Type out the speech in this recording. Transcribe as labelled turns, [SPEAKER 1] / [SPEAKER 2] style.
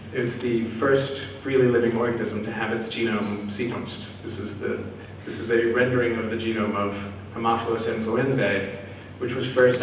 [SPEAKER 1] It was the first freely living organism to have its genome sequenced. This is a rendering of the genome of Haemophilus influenzae, which was first